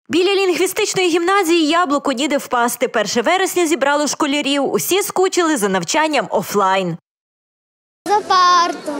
Біля лінгвістичної гімназії яблуко ніде впасти. 1 вересня зібрало школярів. Усі скучили за навчанням офлайн. За парту.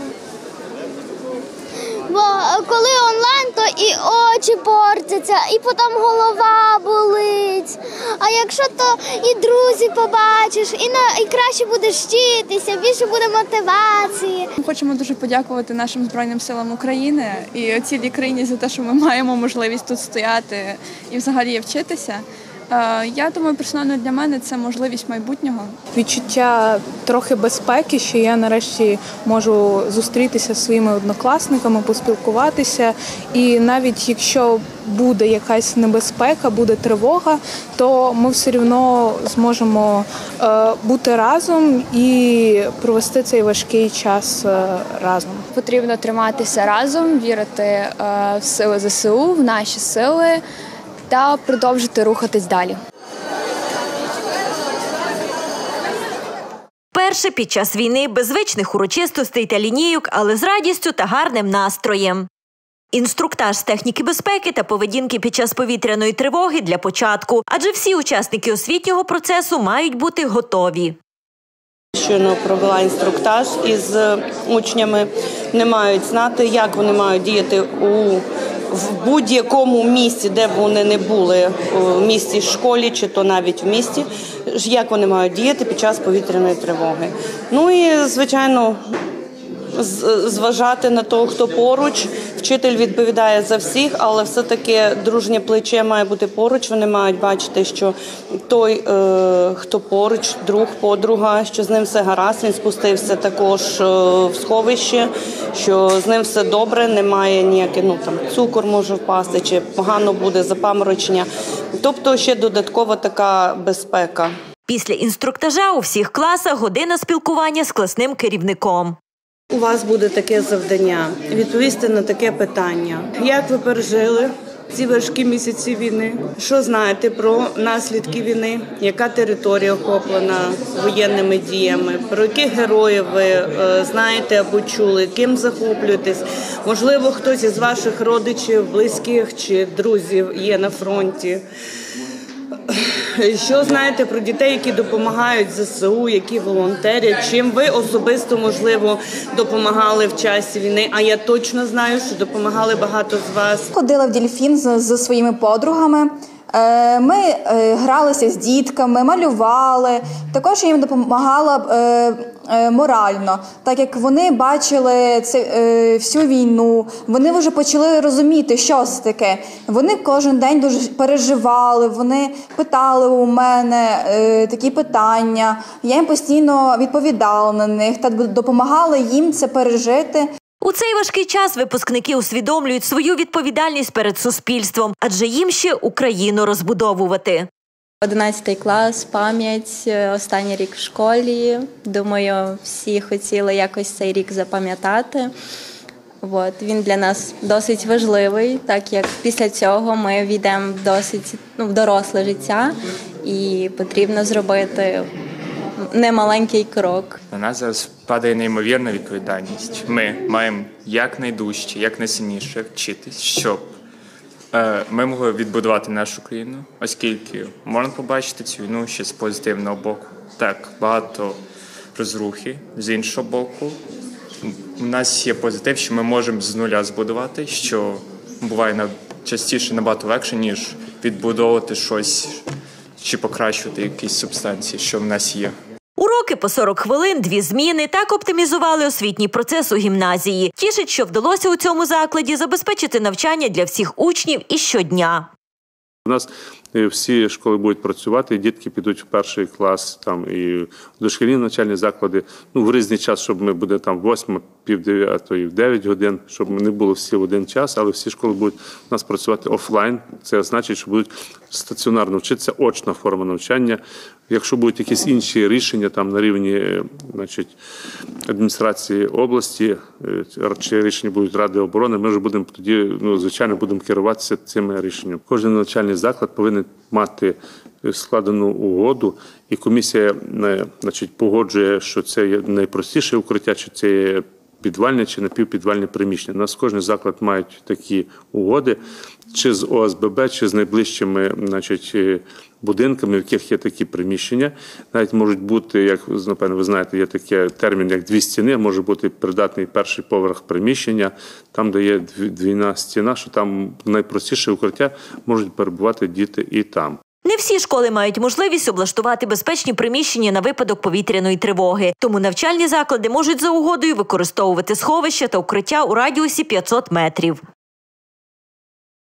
Бо коли онлайн, то і очі портяться, і потім голова болить. А якщо то і друзів побачиш, і краще будеш вчитися, більше буде мотивації. Ми хочемо дуже подякувати нашим Збройним силам України і цілій країні за те, що ми маємо можливість тут стояти і взагалі вчитися. Я думаю, персонально для мене це можливість майбутнього. Відчуття трохи безпеки, що я нарешті можу зустрітися зі своїми однокласниками, поспілкуватися. І навіть якщо буде якась небезпека, буде тривога, то ми все одно зможемо бути разом і провести цей важкий час разом. Потрібно триматися разом, вірити в сили ЗСУ, в наші сили та продовжити рухатись далі. Перше під час війни без звичних урочистостей та лінійок, але з радістю та гарним настроєм. Інструктаж з техніки безпеки та поведінки під час повітряної тривоги для початку, адже всі учасники освітнього процесу мають бути готові. Щойно провела інструктаж із учнями, вони мають знати, як вони мають діяти в будь-якому місці, де б вони не були, в місті, школі чи то навіть в місті, як вони мають діяти під час повітряної тривоги. Ну і, звичайно, зважати на того, хто поруч. Вчитель відповідає за всіх, але все-таки дружнє плече має бути поруч. Вони мають бачити, що той, хто поруч, друг, подруга, що з ним все гаразд, він спустився також в сховище, що з ним все добре, немає ніяких, цукор може впасти, чи погано буде запаморочення. Тобто ще додаткова така безпека. Після інструктажа у всіх класах година спілкування з класним керівником. У вас буде таке завдання – відповісти на таке питання. Як ви пережили ці важкі місяці війни? Що знаєте про наслідки війни? Яка територія охоплена воєнними діями? Про яких героїв ви знаєте або чули? Ким захоплюєтесь? Можливо, хтось із ваших родичів, близьких чи друзів є на фронті? Що знаєте про дітей, які допомагають ЗСУ, які волонтерять? Чим ви особисто, можливо, допомагали в часі війни? А я точно знаю, що допомагали багато з вас. Ходила в дельфін зі своїми подругами. Ми гралися з дітками, малювали. Також я їм допомагала морально, так як вони бачили всю війну, вони вже почали розуміти, що це таке. Вони кожен день дуже переживали, вони питали у мене такі питання. Я їм постійно відповідала на них та допомагала їм це пережити. У цей важкий час випускники усвідомлюють свою відповідальність перед суспільством, адже їм ще Україну розбудовувати. 11 клас, пам'ять, останній рік в школі. Думаю, всі хотіли якось цей рік запам'ятати. Він для нас досить важливий, так як після цього ми війдемо в доросле життя і потрібно зробити немаленький крок. На нас зараз падає неймовірна відповідальність. Ми маємо якнайдужче, якнайсильніше вчитись, щоб ми могли відбудувати нашу країну, оскільки можна побачити цю війну ще з позитивного боку. Так, багато розрухи, з іншого боку. У нас є позитив, що ми можемо з нуля збудувати, що буває частіше набагато легше, ніж відбудовувати щось чи покращувати якісь субстанції, що в нас є. Уроки по 40 хвилин, 2 зміни – так оптимізували освітній процес у гімназії. Тішить, що вдалося у цьому закладі забезпечити навчання для всіх учнів і щодня. У нас всі школи будуть працювати, і дітки підуть в перший клас, і в дошкільні навчальні заклади. В різний час, щоб ми буде 8, пів 9, і в 9 годин, щоб не було всі в один час, але всі школи будуть у нас працювати офлайн. Це значить, що будуть стаціонарно вчитися, очна форма навчання. Якщо будуть якісь інші рішення на рівні адміністрації області, чи рішення будуть Ради оборони, ми вже будемо тоді, звичайно, будемо керуватися цими рішеннями. Кожен навчальний заклад повинен мати складену угоду, і комісія погоджує, що це є найпростіше укриття, чи це є підвальне чи напівпідвальне приміщення. У нас кожен заклад має такі угоди, чи з ОСББ, чи з найближчими, значить, будинками, в яких є такі приміщення. Навіть можуть бути, як, напевно, ви знаєте, є такий термін, як 2 стіни, може бути придатний перший поверх приміщення, там, де є двійна стіна, що там найпростіше укриття, можуть перебувати діти і там. Не всі школи мають можливість облаштувати безпечні приміщення на випадок повітряної тривоги. Тому навчальні заклади можуть за угодою використовувати сховища та укриття у радіусі 500 метрів.